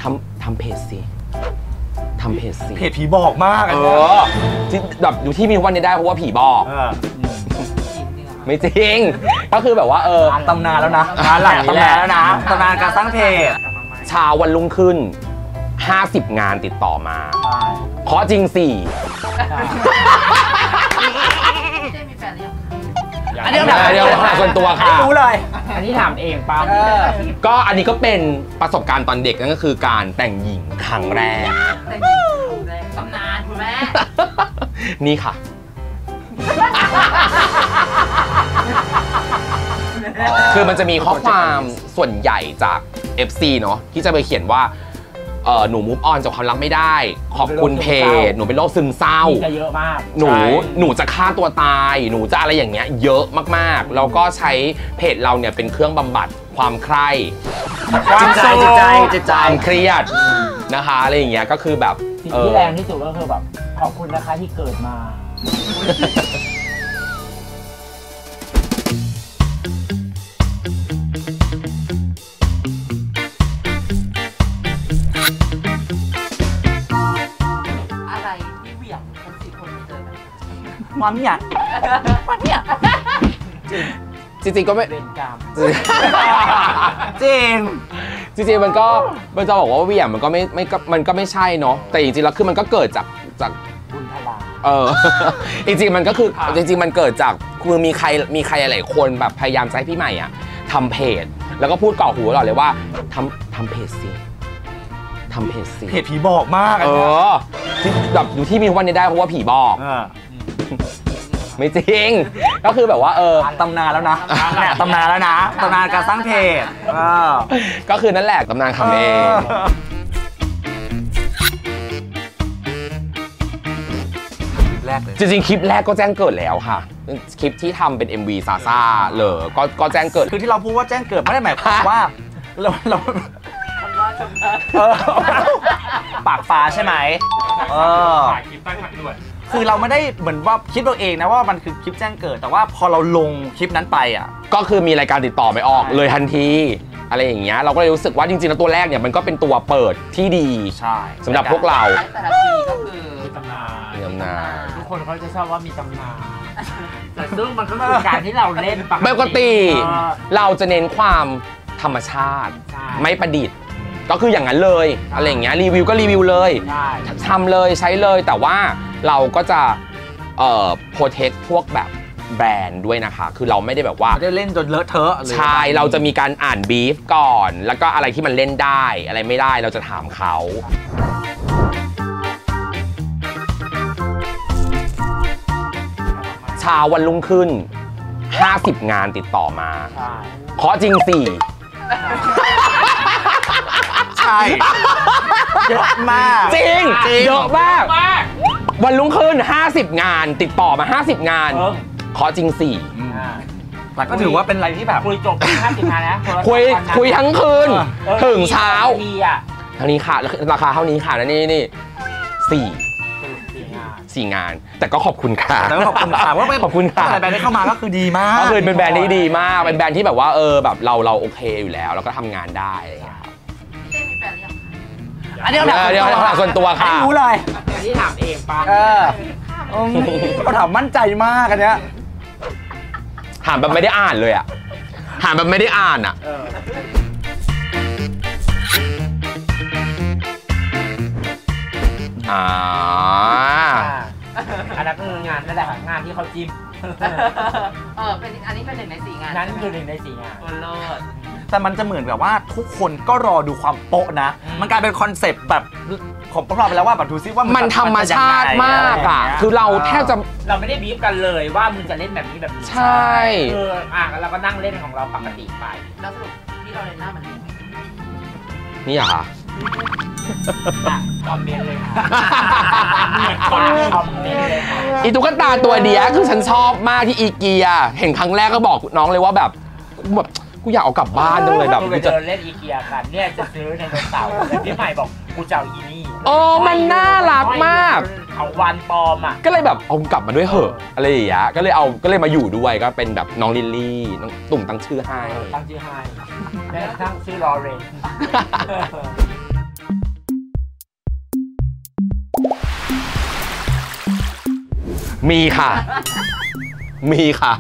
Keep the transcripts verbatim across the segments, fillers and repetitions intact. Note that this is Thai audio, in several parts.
ทำทำเพจสิทำเพจสิเพจผีบอกมากเออที่แบบอยู่ที่มีวันนี้ได้เพราะว่าผีบอกไม่จริงก็คือแบบว่าเออตำนานแล้วนะงานหลังตำนานแล้วนะตำนานการสร้างเพจเช้าวันรุ่งขึ้นห้าสิบงานติดต่อมาขอจริงสี่อันนี้เดี๋ยวถามส่วนตัวค่ะรู้เลยอันนี้ถามเองป่ะก็อันนี้ก็เป็นประสบการณ์ตอนเด็กนั่นก็คือการแต่งหญิงครั้งแรกตำนานคุณแม่นี่ค่ะคือมันจะมีข้อความส่วนใหญ่จาก เอฟ ซี เนาะที่จะไปเขียนว่าเออหนูมูฟออนจากความรักไม่ได้ขอบคุณเพจหนูเป็นโรคซึมเศร้าเยอะมากหนูหนูจะฆ่าตัวตายหนูจะอะไรอย่างเงี้ยเยอะมากๆแล้วก็ใช้เพจเราเนี่ยเป็นเครื่องบำบัดความใคร่จิตใจจิตใจจิตใจความเครียดนะคะอะไรอย่างเงี้ยก็คือแบบสิ่งที่แรงที่สุดก็คือแบบขอบคุณนะคะที่เกิดมาความเนี่ยความเนี่ยจริงๆก็ไม่เล่นกามจริงจริงๆมันก็มันจะบอกว่าเหวี่ยงมันก็ไม่ไม่มันก็ไม่ใช่เนาะแต่จริงๆแล้วคือมันก็เกิดจากจากบุญพลาเออจริงๆมันก็คือจริงๆมันเกิดจากคือมีใครมีใครหลายคนแบบพยายามจะให้พี่ใหม่อ่ะทำเพจแล้วก็พูดก่อหูตลอดเลยว่าทำทำเพจสิทำเพจสิเพจผีบอกมากเออที่แบบอยู่ที่มีวันนี้ได้เพราะว่าผีบอกไม่จริงก็คือแบบว่าเออตำนานแล้วนะตำนานแล้วนะตำนานการสร้างเพจก็คือนั่นแหละตำนานคำเองแรกเลยจริงๆคลิปแรกก็แจ้งเกิดแล้วค่ะคลิปที่ทำเป็น เอ็ม วี ซาซ่าเลยก็ก็แจ้งเกิดคือที่เราพูดว่าแจ้งเกิดไม่ได้หมายความว่าเราเราปากฟ้าใช่ไหมเออคลิปตั้งหลักด่วนคือเราไม่ได้เหมือนว่าคิดตัวเองนะว่ามันคือคลิปแจ้งเกิดแต่ว่าพอเราลงคลิปนั้นไปอ่ะก็คือมีรายการติดต่อไปออกเลยทันทีอะไรอย่างเงี้ยเราก็เลยรู้สึกว่าจริงๆแล้วตัวแรกเนี่ยมันก็เป็นตัวเปิดที่ดีใช่สำหรับพวกเราแต่ละทีก็คือมีตำนานมีตำนานทุกคนเขาจะชอบว่ามีตำนานแต่ซึ่งมันก็คือการที่เราเล่นปกติเราจะเน้นความธรรมชาติไม่ประดิษฐ์ก็คืออย่างนั้นเลยอะไรอย่างเงี้ยรีวิวก็รีวิวเลยทำเลยใช้เลยแต่ว่าเราก็จะเอ่อโปรเทคพวกแบบแบรนด์ด้วยนะคะคือเราไม่ได้แบบว่าไม่ได้เล่นจนเลอะเทอะใช่เราจะมีการอ่านบีฟก่อนแล้วก็อะไรที่มันเล่นได้อะไรไม่ได้เราจะถามเขาเช้าวันรุ่งขึ้นห้าสิบงานติดต่อมาขอจริงสี่ใช่เยอะมากจริงเยอะมากวันรุ่งขึ้นห้าสิบงานติดต่อมาห้าสิบงานขอจริงสี่แต่ก็ถือว่าเป็นอะไรที่แบบคุยจบห้าสิบงานนะคุยคุยทั้งคืนถึงเช้าเท่านี้ค่ะราคาเท่านี้ค่ะนะนี่นี่สี่สี่งานแต่ก็ขอบคุณค่ะแต่ก็ขอบคุณค่ะว่าขอบคุณค่ะแต่แบรนด์ที่เข้ามาก็คือดีมากก็คือเป็นแบรนด์ที่ดีมากเป็นแบรนด์ที่แบบว่าเออแบบเราเราโอเคอยู่แล้วแล้วก็ทำงานได้อะไรอย่างเงี้ยครับอันนี้เดี๋ยวถามส่วนตัวค่ะรู้เลยอันนี้ถามเองป่ะเออเราถามมั่นใจมากอันเนี้ยถามแบบไม่ได้อ่านเลยอ่ะถามแบบไม่ได้อ่านอ่ะอ่าอันนั้นคืองานนั่นแหละงานที่เขาจิ้มเออเป็นอันนี้เป็นหนึ่งในสี่งานนั่นคือหนึ่งในสี่งานโอ้โลดแต่มันจะเหมือนแบบว่าทุกคนก็รอดูความโป๊ะนะมันกลายเป็นคอนเซปต์แบบของพวกเราไปแล้วว่าแบบดูซิว่ามันธรรมชาติมากอ่ะคือเราแทบจะเราไม่ได้บีฟกันเลยว่ามึงจะเล่นแบบนี้แบบนี้ใช่คืออ่ะเราก็นั่งเล่นของเราปกติไปแล้วสรุปที่เราเล่นหน้ามันนี่อ่ะคอมเมนต์เลยคอมเมนต์เลยอีตุ๊กตาตัวเดียวคือฉันชอบมากที่อีเกียเห็นครั้งแรกก็บอกน้องเลยว่าแบบแบบกูอยากเอากลับบ้านจังเลยแบบกูจะเล่นอีเกียกันเนี่ยจะซื้อในโดนเต่าแต่พี่ใหม่บอกกูจะเอาอีนี่โอ้มันน่ารักมากเอาวันปลอมอ่ะก็เลยแบบเอากลับมาด้วยเหอะอะไรอย่างเงี้ยก็เลยเอาก็เลยมาอยู่ด้วยก็เป็นแบบน้องลิลลี่น้องตุ่มตั้งชื่อให้ตั้งชื่อให้แม่ตั้งชื่อลอเรนมีค่ะ มีค่ะ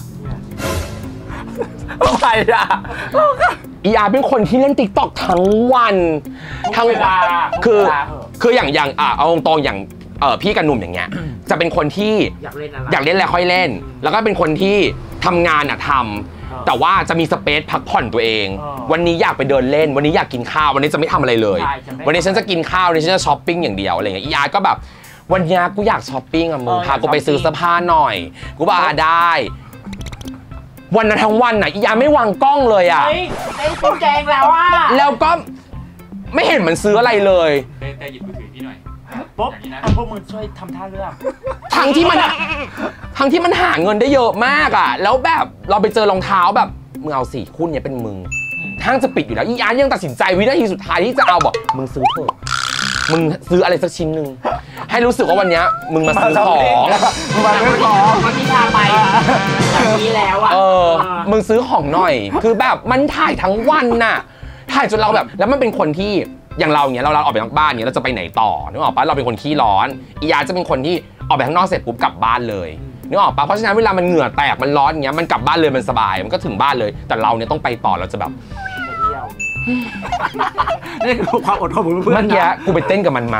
ทำไมอ่ะอีอาร์เป็นคนที่เล่นติ๊กต็อกทั้งวันทั้งเวลาคือเวลาเหอะคืออย่างอย่างอ่ะเอาตรงๆอย่างเออพี่กับหนุ่มอย่างเงี้ยจะเป็นคนที่อยากเล่นอะไรอยากเล่นอะไรค่อยเล่น แล้วก็เป็นคนที่ทำงานอ่ะทำแต่ว่าจะมีสเปซพักผ่อนตัวเอง วันนี้อยากไปเดินเล่น วันนี้อยากกินข้าววันนี้จะไม่ทำอะไรเลย วันนี้ฉันจะกินข้าววันนี้ฉันจะช้อปปิ้งอย่างเดียวอะไรเงี้ยอีอาร์ก็แบบวันนี้กูอยากช้อปปิ้งอ่ะมึงพากูไปซื้อเสื้อผ้าหน่อยกูบอกอ่ะได้วันนั้นทั้งวันน่ะอีอาร์ไม่วางกล้องเลยอ่ะเฮ้ยได้กินแกงแล้วอ่ะแล้วก็ไม่เห็นมันซื้ออะไรเลยแต่หยิบมือถือพี่หน่อยปุ๊บอย่างนี้นะอ่ะพวกมึงช่วยทำท่าเลือกทั้งที่มันทั้งที่มันหาเงินได้เยอะมากอ่ะแล้วแบบเราไปเจอรองเท้าแบบมึงเอาสิคู่เนี้ยเป็นมึงห้างจะปิดอยู่แล้วอีอาร์ยังตัดสินใจวินาทีสุดท้ายที่จะเอาบอกมึงซื้อเถอะมึงซื้ออะไรสักชิ้นหนึ่งให้รู้สึกว่าวันเนี้ยมึงมาซื้อของมึงมาซื้อของวันที่พาไปอย่างนี้แล้วอ่ะเออมึงซื้อของหน่อย คือแบบมันถ่ายทั้งวันน่ะถ่ายจนเราแบบแล้วมันเป็นคนที่อย่างเราเนี้ยเราเราออกไปนอกบ้านเนี้ยเราจะไปไหนต่อนึกออกปะเราเป็นคนขี้ร้อนอีอาร์จะเป็นคนที่ออกไปข้างนอกเสร็จปุ๊บกลับบ้านเลยนึกออกปะเพราะฉะนั้นเวลามันเหงื่อแตกมันร้อนอย่างเงี้ยมันกลับบ้านเลยมันสบายมันก็ถึงบ้านเลยแต่เราเนี่ยต้องไปต่อเราจะแบบไปเที่ยวนี่คือความอดทนของเพื่อนเมื่อกี้กูไปเต้นกับมันมา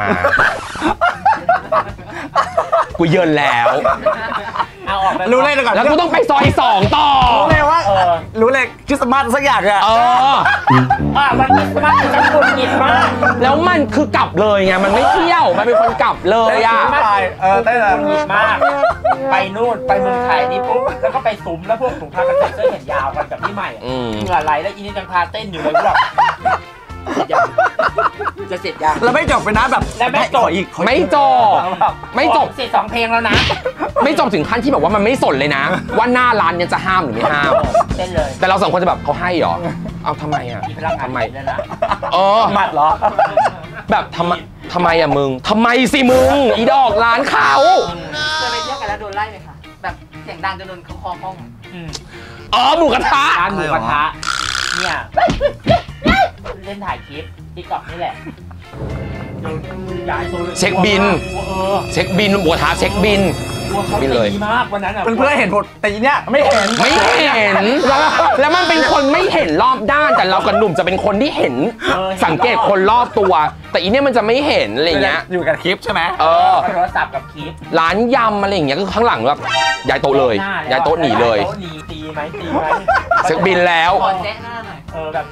กูเยินแล้วเอาออกไปรู้เลยก่อนแล้วกูต้องไปซอยสองต่อรู้เลยว่าเออรู้เลยคริสต์มาสสักอย่างอะเอออ่ะมันมันจะหงุดหงิดมากแล้วมันคือกลับเลยไงมันไม่เที่ยวมันเป็นคนกลับเลยอ่ะไปเออเต้นหงุดหงิดมาก ไปนู่นไปเมืองไทยนี่ปุ๊บแล้วก็ไปซุ้มแล้วพวกถุงพากันใส่เสื้อแขนยาวกันกับพี่ใหม่อะอืมเหงื่อไหลแล้วอีนี่ยังพาเต้นอยู่เลยกูแบบเสร็จยังจะเสร็จยังแล้วไม่จบไปนะแบบแล้วไม่จบขออีกขออีกไม่จบไม่จบเสร็จสองเพลงแล้วนะไม่จบถึงขั้นที่แบบว่ามันไม่สนเลยนะ ว่าหน้าร้านเนี่ยจะห้ามหรือไม่ห้ามเต้นเลยแต่เราสองคนจะแบบเขาให้เหรอเอาทำไมอ่ะมีพลังงานทำไมเลยนะเออหมัดเหรอแบบทำไมทำไมอ่ะมึงทำไมสิมึงอีดอกร้านเขาเคยไปเที่ยวกันแล้วโดนไล่ไหมคะแบบเสียงดังจนโดนเขาคอห้องอืมอ๋อหมูกระทะร้านหมูกระทะเนี่ยเล่นถ่ายคลิปติ๊กต็อกนี่แหละย้ายตัวลยเช็คบินเออเช็คบินหมูกระทะเช็คบินตัวเขาบินเลยตีมากวันนั้นอ่ะเพื่อนๆเห็นหมดแต่อีเนี้ยไม่เห็นไม่เห็น แล้วมันเป็นคนไม่เห็นรอบด้านแต่เรากับหนุ่มจะเป็นคนที่เห็นออสังเกตคนรอบตัว แต่อีเนี่ยมันจะไม่เห็นอะไรเงี้ยอยู่กับคลิปใช่ไหมเออโทรศัพท์กับคลิปร้านยำอะไรอย่างเงี้ยก็ข้างหลังแบบย้ายโต๊ะเลยหน้ย้ายโต๊ะหนีเลยโต๊ะหนีตีไหมตีไหมเช็คบินแล้วขอแจ๊ะหน้าหน่อยเออแบบ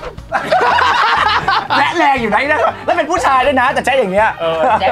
และแรงอยู่ไหนนะแล้วเป็นผู้ชายด้วยนะ แต่ใช้อย่างเงี้ยเออแจ๊ค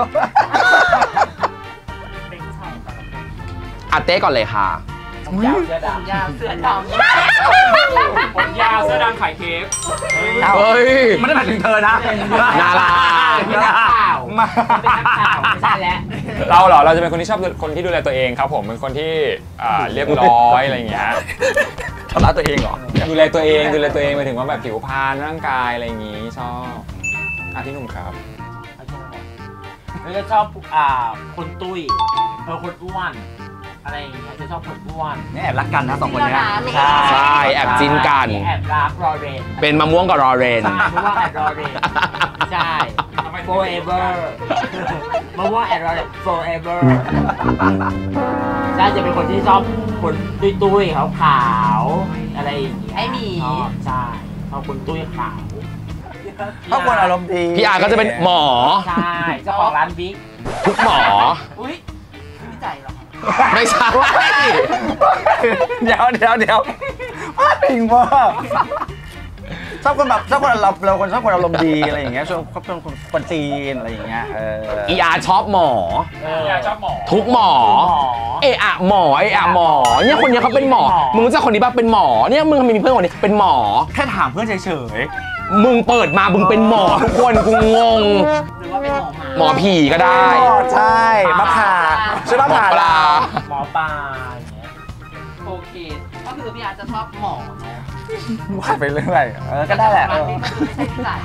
เป็นผู้ชายอาเต้ก่อนเลยค่ะผมยาวเสื้อผมดำยาวเสื้อดำผมยาวเสื้อดำขายเค้กเฮ้ยไม่ได้หมายถึงเธอนะนาราเป็นนักข่าวมาเป็นนักข่าวไม่ใช่แล้วเราเหรอ เราจะเป็นคนที่ชอบคนที่ดูแลตัวเองครับผม เป็นคนที่อ่าเรียบร้อยอะไรอย่างเงี้ยทำร้ายตัวเองเหรอดูแลตัวเอง ดูแลตัวเองหมายถึงว่าแบบผิวพรรณร่างกายอะไรอย่างงี้ชอบอ่ะพี่หนุ่มครับแล้วก็ชอบอ่าคนตุ้ยเออคนอ้วนอะไรอย่างเงี้ยจะชอบคนอ้วนนี่แอบรักกันนะสองคนเนี้ยใช่ใช่แอบจิ้นกันแอบรักรอเรนเป็นมะม่วงกับรอเรนใช่เพราะว่าแอบรอเรนใช่ forever เพราะว่าแอบรอเรน forever ใช่จะเป็นคนที่ชอบคนตุ้ยๆขาวๆอะไรอย่างเงี้ยไอ้หมีชอบใช่ชอบคนตุ้ยขาวถ้าคนอารมณ์ดีพี่อาร์ก็จะเป็นหมอใช่เจ้าของร้านบิ๊กทุกหมออุ้ยพี่ใจเหรอไม่ใช่เดี๋ยวเดี๋ยวเดี๋ยวพลาดพิงมากชอบคนแบบชอบคนเราเราคนชอบคนอารมณ์ดีอะไรอย่างเงี้ยชอบคนคนคนจีนอะไรอย่างเงี้ยเอออีอาร์ชอบหมอเอออยากชอบหมอทุกหมอหมอเอะอะหมอเอะอะหมอ เนี่ยคนเนี้ยเขาเป็นหมอ มึงรู้จักคนนี้ป่ะเป็นหมอ เนี่ยมึงทำไมมีเพื่อนคนนี้เป็นหมอแค่ถามเพื่อนเฉยมึงเปิดมามึงเป็นหมอทุกคนกูงงหรือว่าเป็นหมอหมาหมอผีก็ๆได้อ๋อใช่มะผ่าใช่มะผ่าปลาหมอปลาอย่างเงี้ยโอเค ก็คือพี่อาร์ตจะชอบหมอเนาะว่าไปเรื่อยเออก็ได้แหละร้านนี้ก็คือไม่ใช่พี่ใจ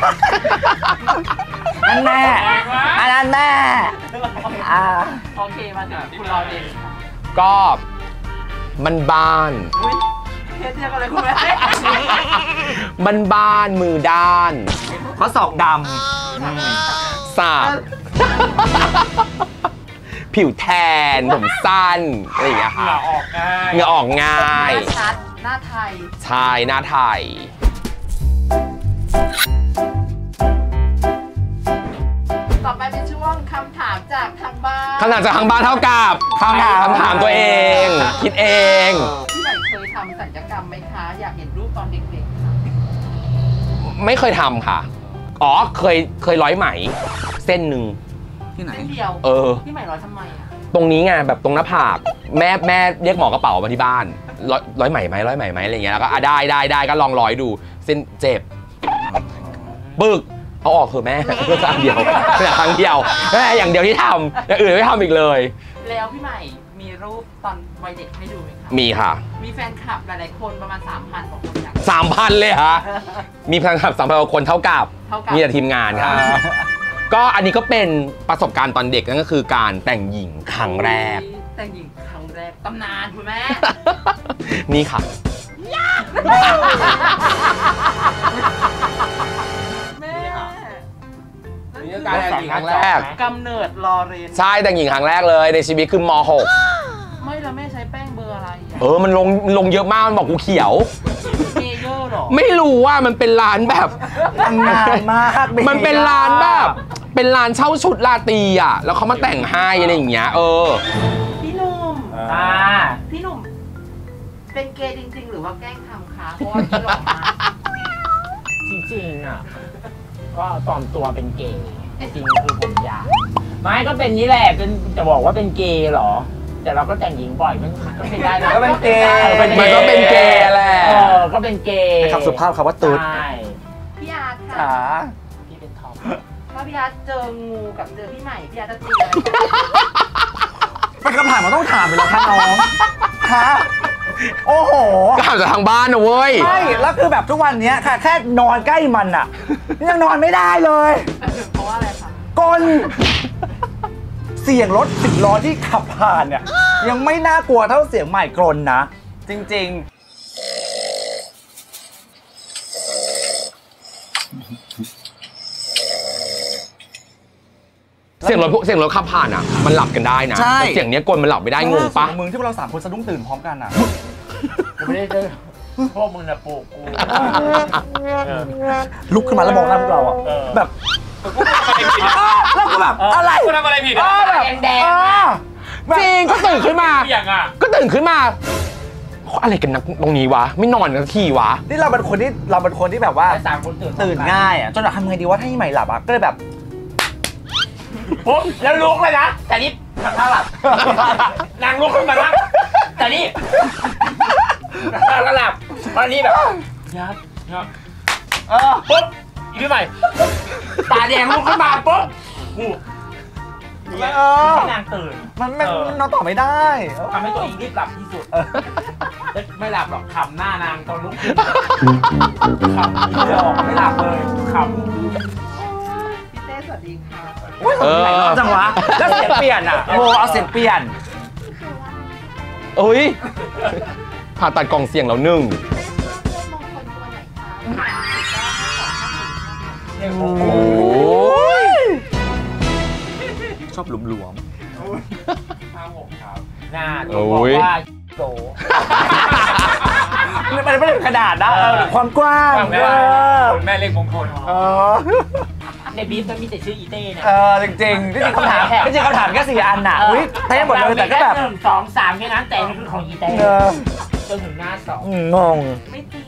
นั่นแน่อันนั้นแน่อ่าโอเคมาถึงคุณรอเองค่ะก็มันบ้านอุ้ยเทียบเทียบกันเลยคุณแม่มันบ้านมือด้านข้อศอกดสาบผิวแทนผมสั้นอะไรอย่างเงี้ยเหงื่ค่ะอออกง่ายเหงื่อออกง่าหน้าย ชัดหน้าไทยใช่หน้าไทยต่อไปเป็นช่วงคำถามจากทางบ้านคำถามจากทางบ้านเท่ากับคำถามคำถามตัวเอง คิดเองพี่ใหม่เคยทำศัลยกรรมไหมคะ อยากเห็นรูปตอนเด็กๆค่ะไม่เคยทำค่ะ อ๋อเคยเคยร้อยไหม เส้นหนึ่งที่ไหนเส้นเดียวเออพี่ใหม่ร้อยทำไมอ่ะตรงนี้ไงแบบตรงหน้าผากแม่แม่เรียกหมอกระเป๋ามาที่บ้านร้อยร้อยไหมไหมร้อยไหมไหมอะไรอย่างเงี้ยแล้วก็อ่ะได้ได้ได้ก็ลองร้อยดูเส้นเจ็บปึกเอาออกเถอะแม่เพื่อครั้งเดียวแค่ครั้งเดียวแค่อย่างเดียวที่ทำอย่างอื่นไม่ทำอีกเลยแล้วพี่ใหม่มีรูปตอนวัยเด็กให้ดูไหมคะมีค่ะมีแฟนคลับหลายๆคนประมาณ สามพัน กว่าคนอยากสามพันเลยฮะมีแฟนคลับสามพันกว่าคนเท่ากับเท่ากับมีแต่ทีมงานค่ะก็อันนี้ก็เป็นประสบการณ์ตอนเด็กนั่นก็คือการแต่งหญิงครั้งแรกแต่งหญิงครั้งแรกตำนานคุณแม่นี่ค่ะแม่นี่คือการแต่งหญิงครั้งแรกกำเนิดลอเรนใช่แต่งหญิงครั้งแรกเลยในชีวิตคือม หกไม่แล้วแม่ใช้แป้งเบอร์อะไรอะเออมันลงลงเยอะมากมันบอกกูเขียวเมเยอร์หรอไม่รู้ว่ามันเป็นร้านแบบนานมากมันเป็นร้านแบบ เป็นร้านเช่าชุดราตรีอ่ะแล้วเขามาแต่งให้อะไรอย่างเงี้ยเออพี่หนุ่มอ่าพี่หนุ่ม เป็นเกย์จริงๆ หรือว่าแกล้งทำคะเพราะว่าพี่หล่อมากจริงๆอ่ะก็ปลอมตัวเป็นเกย์จริงๆคือผมยาวไม่ก็เป็นนี่แหละเป็นจะบอกว่าเป็นเกย์เหรอ แต่เราก็แต่งหญิงบ่อยมันก็ไม่ได้นะก็เป็นเกย์มันก็เป็นเกย์แหละเออก็เป็นเกย์คำสุภาพคำว่าตุ๊ดใช่พี่อาร์ตขาค่ะพี่เป็นทอมถ้าพี่อาร์ตเจองูกับเจอพี่ใหม่พี่อาร์ตจะตีอะไรเป็นคำถามมันต้องถามไปแล้วค่ะน้องฮะโอ้โหก็ถามจากทางบ้านนะเว้ยใช่แล้วคือแบบทุกวันเนี้ยค่ะ แค่นอนใกล้มันอ่ะยังนอนไม่ได้เลยเพราะว่าอะไรคะกลเสียงรถสิบล้อที่ขับผ่านเนี่ยยังไม่น่ากลัวเท่าเสียงใหม่กลนนะ จริงๆเสียงรถเสียงรถขับผ่านอ่ะ มันหลับกันได้นะใช่แต่เสียงเนี้ยกลมันหลับไม่ได้งงปะมึงที่พวกเราสามคนสะดุ้งตื่นพร้อมกันอ่ะกูไม่ได้เจอพวกมึงนะปลูกกูเออลุกขึ้นมาแล้วมองหน้าพวกเราอ่ะเออแบบแล้วก็แบบอะไรกูทำอะไรผิดเออ่ะอแบบแดงเออแบบจริงก็ตื่นขึ้นมาเสี่ยงอ่ะก็ตื่นขึ้นมาอะไรกันนักตรงนี้วะ ไม่นอนกันทีวะนี่เราเป็นคนที่เราเป็นคนที่แบบว่าแต่สามคนตื่นตื่นง่ายอ่ะจนแบบทำไงดีว่าถ้าให้ใหม่หลับอ่ะก็เลยแบบปุ๊บแล้วลุกเลยนะ แต่นี่ทำท่าหลับนางลุกขึ้นมานั่งแต่นี่ก็หลับตอนนี้แบบยับยับเออปุ๊บอีกพี่ใหม่ตาแดงลุกขึ้นมาปุ๊บกูเออให้นางตื่นมันไม่เออนอนต่อไม่ได้ทำให้ตัวเองรีบหลับที่สุดเออไม่หลับหรอกขำหน้านางตอนลุกขึ้นขำไม่ออกไม่หลับเลยขำพี่เต้สวัสดีค่ะอุ้ยเออไหนรอบจังวะแล้วเสียงเปลี่ยนอ่ะโอ้เอาเสียงเปลี่ยนเอ้ยผ่าตัดกล่องเสียงแล้วหนึ่งเต้ชอบเลือกมงคลตัวไหนคะโอ้โอ้ยชอบหลุมห้าหกครับหน้าตัวบอกว่าโตๆมันไม่ได้กระดาษนะเออความกว้างแม่เออแม่เรียกมงคลเออในบีฟมันมีแต่ชื่ออีเต้เนี่ยเออจริงๆที่จริงคำถามที่จริงคำถามแค่สี่อันน่ะอุ้ยเท่หมดเลยแต่ก็แบบหนึ่งสองสามแค่นั้นแต่นี่คือของอีเต้เออจนถึงหน้าสองงงไม่ตี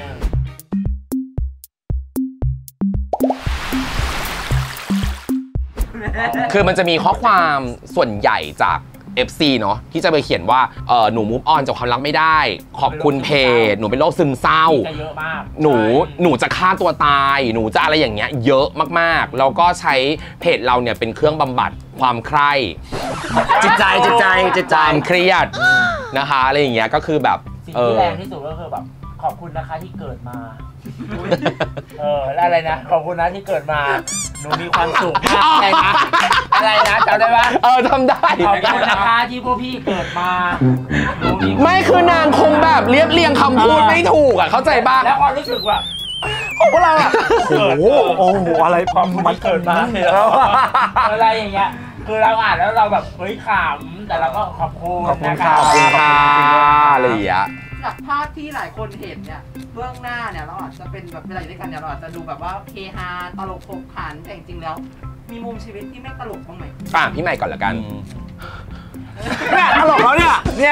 คือมันจะมีข้อความส่วนใหญ่จาก เอฟ ซี เนาะที่จะไปเขียนว่าเออหนูมูฟออนจากความรักไม่ได้ขอบคุณเพจหนูเป็นโรคซึมเศร้าจะเยอะมากหนูหนูจะฆ่าตัวตายหนูจะอะไรอย่างเงี้ยเยอะมากๆแล้วก็ใช้เพจเราเนี่ยเป็นเครื่องบำบัดความใคร่จิตใจจิตใจจิตใจความเครียดนะคะอะไรอย่างเงี้ยก็คือแบบสิ่งเอที่อแรงที่สุดก็คือแบบขอบคุณนะคะที่เกิดมา เออแล้วอะไรนะขอบคุณนะที่เกิดมาหนูมีความสุขมากอะไรนะอะไรนะจำได้ปะเออทำได้ขอบคุณนะคะที่พวกพี่เกิดมาหนูมีไม่คือนางคงแบบเรียบเรียงคำพูดไม่ถูกอ่ะเข้าใจบ้างแล้วความรู้สึกว่าของพวกเราอ่ะโอ้โหโอ้โหอะไรความมัมัน นเกิดมาแล้วอะไรอย่างเงี้ยคือเราอ่านแล้วเราแบบเฮ้ยขำแต่เราก็ขอบคุณขอบคุณนะครัคะบขอบคุณค่ะอะไรอย่างเงี้ยจากภาพที่หลายคนเห็นเนี่ยเบื้องหน้าเนี่ยเราอาจจะเป็นแบบเวลาอยู่ด้วยกันเนี่ยเราอาจจะดูแบบว่าเฮฮาตลกขบขันแต่จริงๆแล้ว มีมุมชีวิตที่ไม่ตลกบ้างไหมป่ะพี่ใหม่ก่อนละกันเนี่ยตลกแล้วเนี่ยเนี่ย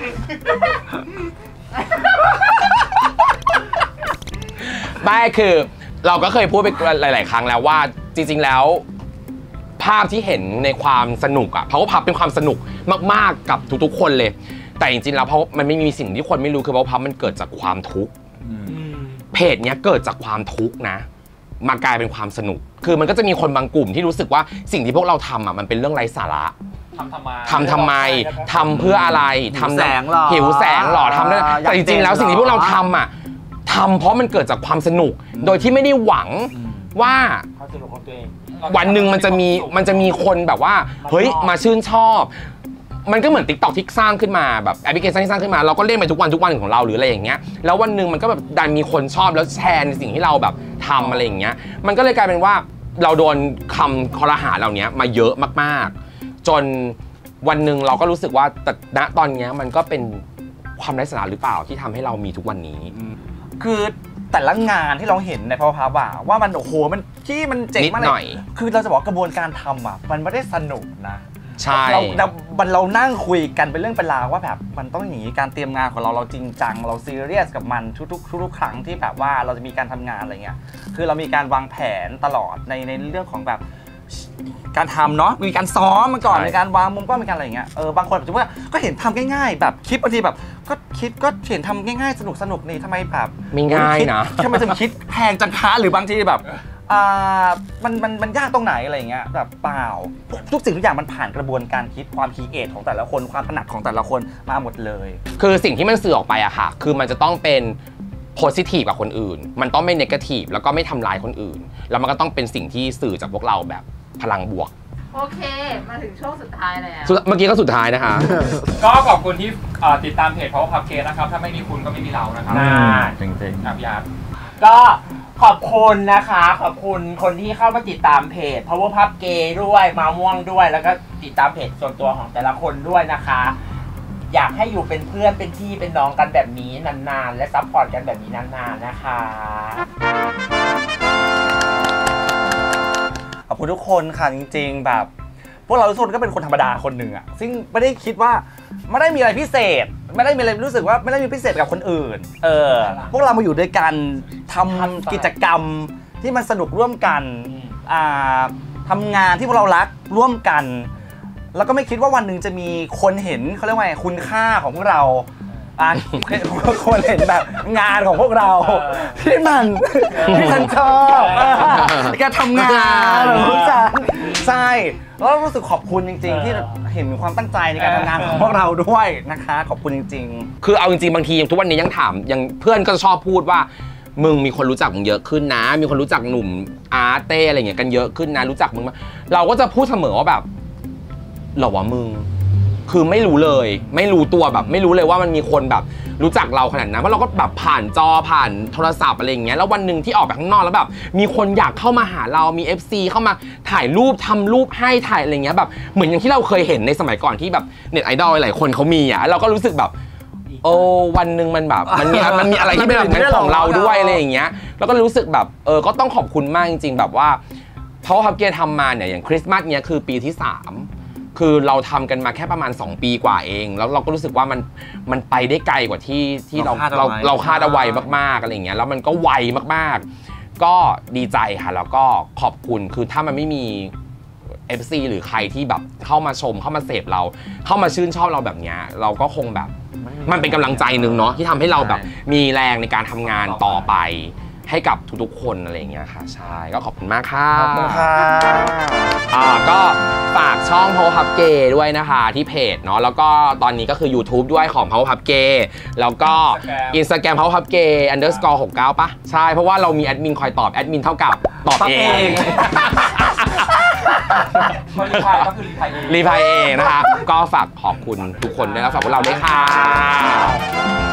ไม่คือเราก็เคยพูดไปหลาย ๆ ครั้งแล้วว่าจริง ๆ แล้วภาพที่เห็นในความสนุกอะเพราะว่าพับเป็นความสนุกมาก ๆ กับทุก ๆ คนเลย แต่จริง ๆ แล้วเพราะมันไม่มีสิ่งที่คนไม่รู้คือเพราะพับมันเกิดจากความทุกข์เพจเนี้ยเกิดจากความทุกข์นะมากลายเป็นความสนุกคือมันก็จะมีคนบางกลุ่มที่รู้สึกว่าสิ่งที่พวกเราทำอะมันเป็นเรื่องไร้สาระทำทำไมทำทำไมทำเพื่ออะไรทำแสงหรอหิวแสงหรอทำได้อยากแต่จริงๆแล้วสิ่งที่พวกเราเด่นหรอทำอ่ะทำเพราะมันเกิดจากความสนุก โดยที่ไม่ได้หวังว่าเขาสนุกของตัวเองวันหนึ่งมันจะมีมันจะมีคนแบบว่าเฮ้ยมาชื่นชอบ มันก็เหมือน ติ๊กต็อก ที่สร้างขึ้นมาแบบแอปพลิเคชันที่สร้างขึ้นมาเราก็เล่นไปทุกวันทุกวันของเราหรืออะไรอย่างเงี้ยแล้ววันหนึ่งมันก็แบบดันมีคนชอบแล้วแชร์ในสิ่งที่เราแบบทำอะไรอย่างเงี้ยมันก็เลยกลายเป็นว่าเราโดนคำคอรหาเหล่านี้มาเยอะมากๆจนวันหนึ่งเราก็รู้สึกว่าแต่ณตอนนี้มันก็เป็นความไร้สาระหรือเปล่าที่ทำให้เรามีทุกวันนี้คือแต่ละงานที่เราเห็นในพาวพาบ่าว่ามันโอ้โหมันที่มันเจ๋งมากนิดหน่อยเลยคือเราจะบอกกระบวนการทำอ่ะมันไม่ได้สนุกนะใช่เราเรามันเรานั่งคุยกันเป็นเรื่องเป็นราวว่าแบบมันต้องอย่างนี้การเตรียมงานของเราเราจริงจังเราซีเรียสกับมันทุกๆทุกๆครั้งที่แบบว่าเราจะมีการทำงานอะไรเงี้ยคือเรามีการวางแผนตลอดในในเรื่องของแบบการทำเนาะมีการซ้อมมาก่อนในการวางมุมกล้องมีการอะไรอย่างเงี้ยเออบางคนแบบว่าก็เห็นทำง่ายๆแบบคลิปบางทีแบบก็คิดก็เห็นทำง่ายๆสนุกสนุกนี่ทำไมแบบไม่ง่ายนะทำไมถึงคิดแพงจังคะหรือบางทีแบบอ่ามันมันมันยากตรงไหนอะไรอย่างเงี้ยแบบเปล่าทุกสิ่งทุกอย่างมันผ่านกระบวนการคิดความคิดเอทของแต่ละคนความถนัดของแต่ละคนมาหมดเลยคือสิ่งที่มันสื่อออกไปอะค่ะคือมันจะต้องเป็นโพสิทีฟกับคนอื่นมันต้องไม่เนกาทีฟแล้วก็ไม่ทำร้ายคนอื่นแล้วมันก็ต้องเป็นสิ่งที่สื่อจากพวกเราแบบพลังบวกโอเค มาถึงช่วงสุดท้ายแล้วสุดเมื่อกี้ก็สุดท้ายนะคะก็ขอบคุณที่เอ่อติดตามเพจ Power Pub Case นะครับถ้าไม่มีคุณก็ไม่มีเรานะครับอ่าจริงอ่ะพี่อาร์ตก็ขอบคุณนะคะขอบคุณคนที่เข้ามาติดตามเพจ Power Pub Gay ด้วยมาม่วงด้วยแล้วก็ติดตามเพจส่วนตัวของแต่ละคนด้วยนะคะ อยากให้อยู่เป็นเพื่อนเป็นพี่เป็นน้องกันแบบนี้นานๆและซัพพอร์ตกันแบบนี้นานๆนะคะขอบคุณทุกคนค่ะจริงๆแบบพวกเราทุกคนก็เป็นคนธรรมดาคนหนึ่งอะซึ่งไม่ได้คิดว่าไม่ได้มีอะไรพิเศษ ไม่ได้มีอะไรรู้สึกว่าไม่ได้มีพิเศษกับคนอื่นเออพวกเรามาอยู่ด้วยกันทำกิจกรรมที่มันสนุกร่วมกันอ่าทำงานที่พวกเรารักร่วมกัน แล้วก็ไม่คิดว่าวันหนึ่งจะมีคนเห็นเขาเรียกว่าไงคุณค่าของพวกเราอ่ะคนเห็นแบบงานของพวกเราที่มันที่ฉันชอบการทำงานของพวกฉันใช่แล้วรู้สึกขอบคุณจริงๆที่เห็นความตั้งใจในการทำงานของพวกเราด้วยนะคะขอบคุณจริงๆคือเอาจริงๆบางทีทุกวันนี้ยังถามยังเพื่อนก็ชอบพูดว่ามึงมีคนรู้จักมึงเยอะขึ้นนะ มีคนรู้จักหนุ่มอาร์เต้อะไรเงี้ยกันเยอะขึ้นนะรู้จักมึงมาเราก็จะพูดเสมอว่าแบบหรอวะมึงคือไม่รู้เลยไม่รู้ตัวแบบไม่รู้เลยว่ามันมีคนแบบรู้จักเราขนาดนั้นเพราะเราก็แบบผ่านจอผ่านโทรศัพท์อะไรอย่างเงี้ยแล้ววันหนึ่งที่ออกไปข้างนอกแล้วแบบมีคนอยากเข้ามาหาเรามี เอฟ ซี เข้ามาถ่ายรูปทำรูปให้ถ่ายอะไรเงี้ยแบบเหมือนอย่างที่เราเคยเห็นในสมัยก่อนที่แบบเน็ตไอดอลหลายคนเขามีอ่ะเราก็รู้สึกแบบโอ้วันหนึ่งมันแบบมันมีมันมีอะไรที่เป็นแบบนั้นของเราด้วยอะไรอย่างเงี้ยแล้วก็รู้สึกแบบเออก็ต้องขอบคุณมากจริงๆแบบว่าเพราะว่าฮับเกียร์ทำมาเนี่ยอย่างคริสต์มาสเนี้ยคือปีที่สามคือเราทำกันมาแค่ประมาณสองปีกว่าเองแล้วเราก็รู้สึกว่ามันมันไปได้ไกลกว่าที่ที่เราเราเราคาดเอาไว้มากๆอะไรอย่างเงี้ยแล้วมันก็ไวมากๆก็ดีใจค่ะแล้วก็ขอบคุณคือถ้ามันไม่มี เอฟ ซี หรือใครที่แบบเข้ามาชมเข้ามาเสพเราเข้ามาชื่นชอบเราแบบเนี้ยเราก็คงแบบมันเป็นกำลังใจหนึ่งเนาะที่ทำให้เราแบบมีแรงในการทำงานต่อไปให้กับทุกๆคนอะไรอย่างเงี้ยค่ะใช่ก็ขอบคุณมากค่ะขอบคุณค่ะอ่าก็ฝากช่อง Power Pub Gay ด้วยนะคะที่เพจเนาะแล้วก็ตอนนี้ก็คือ YouTube ด้วยของ Power Pub Gay แล้วก็ Instagram Power Pub Gay underscore หกสิบเก้าป่ะใช่เพราะว่าเรามีแอดมินคอยตอบแอดมินเท่ากับตอบเองคนรีพายก็คือรีพายเองรีพายเองนะคะก็ฝากขอบคุณทุกคนด้วยแล้วฝากพวกเราด้วยค่ะ